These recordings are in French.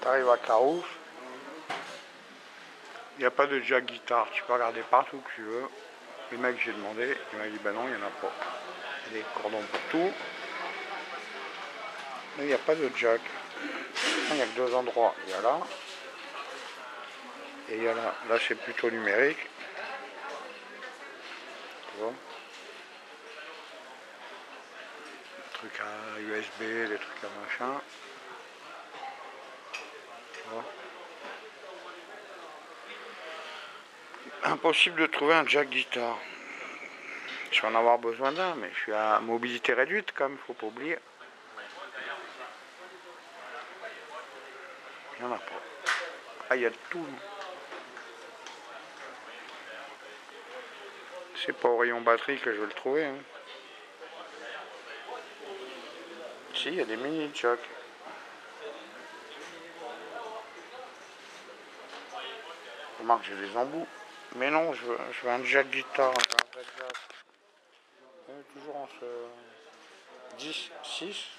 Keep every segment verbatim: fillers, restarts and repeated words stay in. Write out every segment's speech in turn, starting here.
T'arrives à Carouge, il n'y a pas de jack guitare, tu peux regarder partout que tu veux. Le mec, j'ai demandé, il m'a dit bah non, il n'y en a pas. Il y a des cordons pour tout, mais il n'y a pas de jack. Il n'y a que deux endroits, il y a là, et il y a là. Là, c'est plutôt numérique. Tu vois, des trucs à U S B, des trucs à machin. Tu vois, impossible de trouver un jack guitare. Je vais en avoir besoin d'un, mais je suis à mobilité réduite quand même, faut pas oublier. Il n'y en a pas. Ah, il y a de tout. C'est pas au rayon batterie que je vais le trouver. Hein. Si, il y a des mini jacks. Remarque, j'ai des embouts. Mais non, je veux, je veux un jack guitare. Un vrai jack. Euh, toujours en ce dix, six.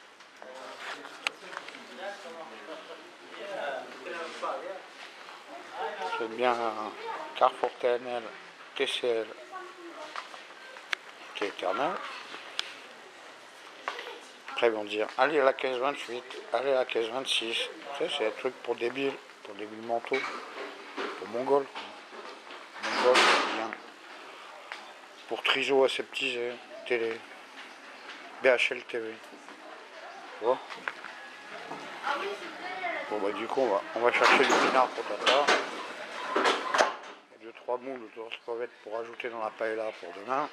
C'est bien un Carrefour T N L, T C L, qui est éternel. Après ils vont dire, allez à la caisse vingt-huit, allez à la caisse vingt-six. Tu sais, c'est des trucs pour débiles, pour débiles mentaux, pour mongols. Mongol, c'est bien. Pour triso aseptisé, télé, B H L T V. Tu vois? Bon bah du coup on va, on va chercher du pinard pour tata. deux trois moules de crevettes pour ajouter dans la paella pour demain.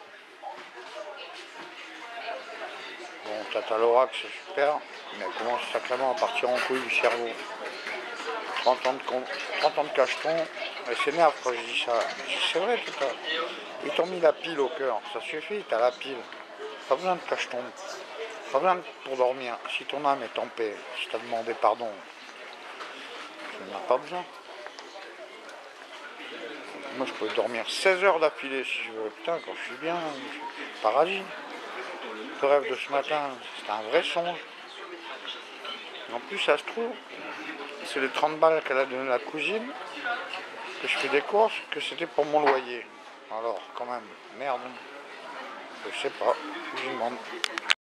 Bon, tata Laura, c'est super, mais elle commence sacrément à partir en couille du cerveau. trente ans de, con... trente ans de cacheton, elle s'énerve quand je dis ça. C'est vrai, tata. Ils t'ont mis la pile au cœur, ça suffit, t'as la pile. Pas besoin de cacheton. Pas besoin de... pour dormir. Si ton âme est en paix, si t'as demandé pardon, tu n'en as pas besoin. Moi, je peux dormir seize heures d'affilée si je veux. Putain, quand je suis bien, je suis paradis. Le rêve de ce matin, c'était un vrai songe. En plus, ça se trouve, c'est les trente balles qu'elle a donné la cousine, que je fais des courses, que c'était pour mon loyer. Alors, quand même, merde. Je sais pas, je lui demande.